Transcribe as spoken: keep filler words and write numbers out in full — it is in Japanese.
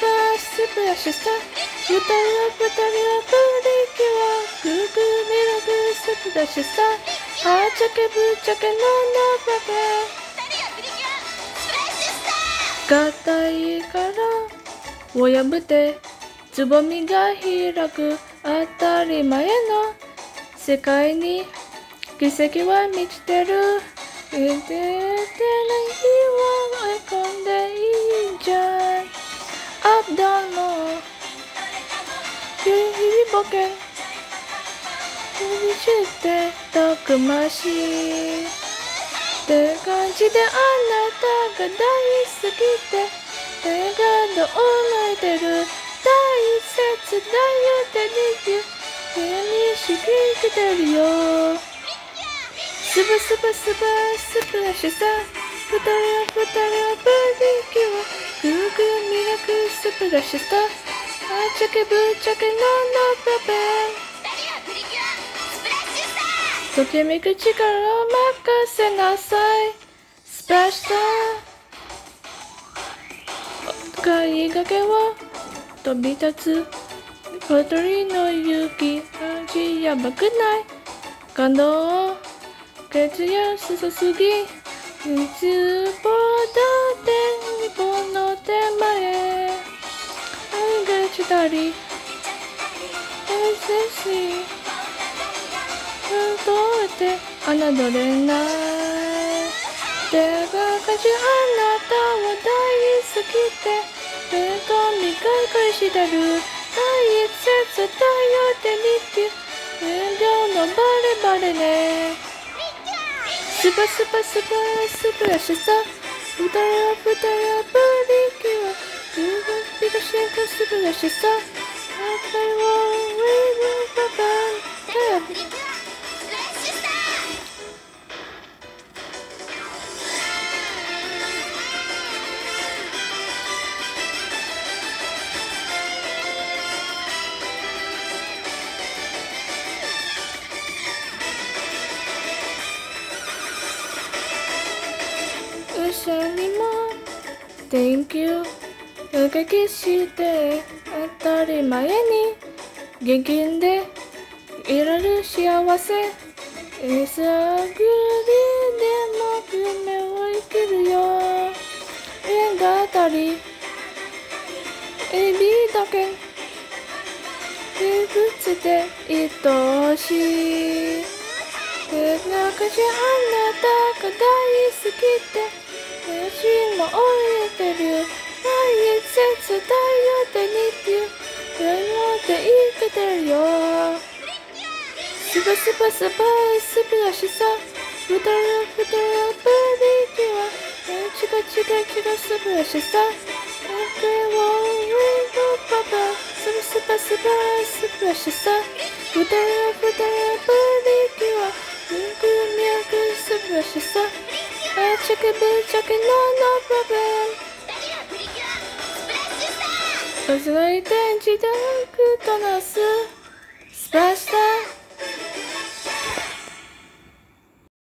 パースプラッシュスター。二人は二人はプリキュア。グーグーミラクスプラッシュスター。はっちゃけぶっちゃけノーノーパパ。硬いからを破ってつぼみが開く当たり前の世界に奇跡は満ちてる。出てない日は追い込んでいいんじゃん。アップダウンの日々ボケ振りしてたくましいって感じで、あなたが大好きで手がどう泣いてる大切だよってに部屋にしき来てるよ。スバスバスバスプラッシュさ。二人は二人はプリキュア。グーグーミラクスプラッシュスター。あっちゃけぶっちゃけノーノープロペン。ときめく力を任せなさい。スプラッシュスター。使いがけは飛び立つ小鳥の勇気。味やばくない感動を血やすそすぎ。水ぼだって日本の手前。愛がしたり優しいどうやって侮れない手がかじあなたは大好きで目が磨かしてる大切だよってに遠慮のバレバレね。スバスバスバスプラッシュさ。二人は二人はプリキュア。グーグーピカシンカスプラッシュさ。二人はウィーブパパン。一緒にも Thank you おかけして当たり前に元気でいられる幸せ。いさぐりでも夢を生きるよ。縁が当たりエビだけいくつで愛しい手中じゃあなたが大好きで私も追えてる大切だよってにぴゅ上の手生きてるよ。スバスバスバスプラッシュさ。二人は二人はプリキュア。チカチカチカスプラッシュさ。僕はウィンドパパ。スバスバスバスプラッシュさ。二人は二人はプリキュア。グーグーミラクスプラッシュさ。あっちゃけぶっちゃけノーノープロブレム。風がいてんじでくとなすスプラッシュスター。